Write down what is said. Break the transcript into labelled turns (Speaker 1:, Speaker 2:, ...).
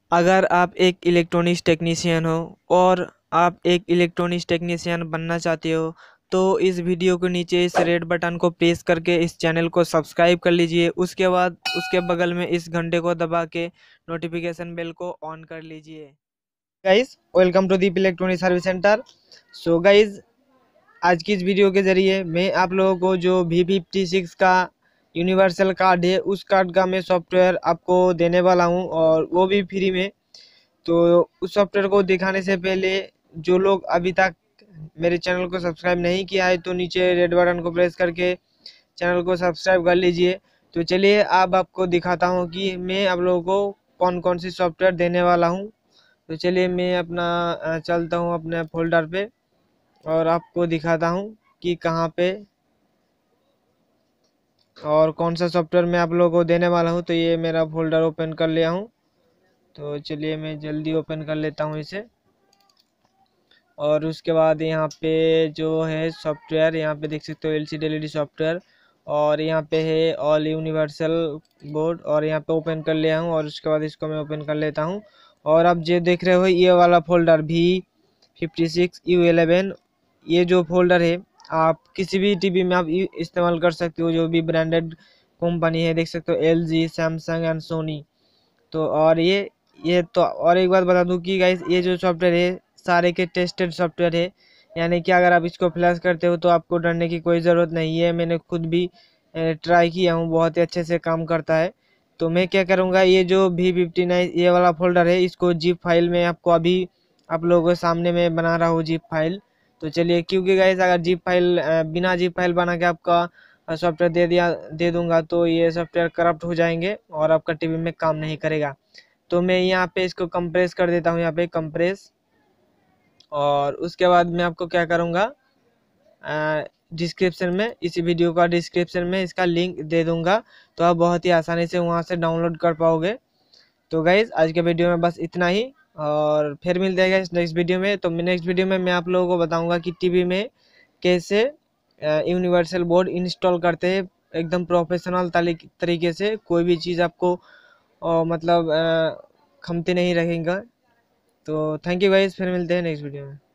Speaker 1: अगर आप एक इलेक्ट्रॉनिक्स टेक्नीशियन हो और आप एक इलेक्ट्रॉनिक्स टेक्नीशियन बनना चाहते हो तो इस वीडियो के नीचे इस रेड बटन को प्रेस करके इस चैनल को सब्सक्राइब कर लीजिए। उसके बाद उसके बगल में इस घंटे को दबा के नोटिफिकेशन बेल को ऑन कर लीजिए। Guys, welcome to Deep electronic service centre. So guys, आज की इस वीडियो के जरिए मैं आप लोगों को जो V56 का यूनिवर्सल कार्ड है उस कार्ड का मैं सॉफ्टवेयर आपको देने वाला हूं और वो भी फ्री में। तो उस सॉफ्टवेयर को दिखाने से पहले जो लोग अभी तक मेरे चैनल को सब्सक्राइब नहीं किया है तो नीचे रेड बटन को प्रेस करके चैनल को सब्सक्राइब कर लीजिए। तो चलिए अब आपको दिखाता हूं कि मैं आप लोगों को कौन कौन सी सॉफ्टवेयर देने वाला हूं। तो चलिए मैं अपना चलता हूं अपने फोल्डर पे और आपको दिखाता हूं कि कहाँ पे और कौन सा सॉफ्टवेयर मैं आप लोगों को देने वाला हूं। तो ये मेरा फोल्डर ओपन कर लिया हूं। तो चलिए मैं जल्दी ओपन कर लेता हूं इसे। और उसके बाद यहाँ पे जो है सॉफ्टवेयर, यहाँ पे देख सकते हो LCD LED सॉफ्टवेयर और यहाँ पे है ऑल यूनिवर्सल बोर्ड और यहाँ पे ओपन कर लिया हूँ। और उसके बाद इसको मैं ओपन कर लेता हूँ। और आप जो देख रहे हो ये वाला फोल्डर V56U11, ये जो फोल्डर है आप किसी भी टीवी में आप इस्तेमाल कर सकते हो, जो भी ब्रांडेड कंपनी है। देख सकते हो LG, सैमसंग एंड सोनी। तो और ये तो और एक बात बता दूं कि गाइस ये जो सॉफ्टवेयर है सारे के टेस्टेड सॉफ्टवेयर है, यानी कि अगर आप इसको फ्लैश करते हो तो आपको डरने की कोई ज़रूरत नहीं है। मैंने खुद भी ट्राई किया हूँ, बहुत ही अच्छे से काम करता है। तो मैं क्या करूँगा, ये जो V59 ये वाला फोल्डर है इसको जिप फाइल में आपको अभी आप लोगों के सामने में बना रहा हूँ जिप फाइल। तो चलिए, क्योंकि गाइस अगर जिप फाइल बिना जिप फाइल बना के आपका सॉफ्टवेयर दे दूंगा तो ये सॉफ्टवेयर करप्ट हो जाएंगे और आपका टीवी में काम नहीं करेगा। तो मैं यहाँ पे इसको कंप्रेस कर देता हूँ, यहाँ पे कंप्रेस। और उसके बाद मैं आपको क्या करूँगा, डिस्क्रिप्शन में, इसी वीडियो का डिस्क्रिप्शन में इसका लिंक दे दूंगा तो आप बहुत ही आसानी से वहाँ से डाउनलोड कर पाओगे। तो गाइज आज के वीडियो में बस इतना ही और फिर मिलते हैं गाइज नेक्स्ट वीडियो में। तो नेक्स्ट वीडियो में मैं आप लोगों को बताऊंगा कि टीवी में कैसे यूनिवर्सल बोर्ड इंस्टॉल करते हैं एकदम प्रोफेशनल तरीके से। कोई भी चीज़ आपको मतलब खमती नहीं रखेगा। तो थैंक यू गाइज, फिर मिलते हैं नेक्स्ट वीडियो में।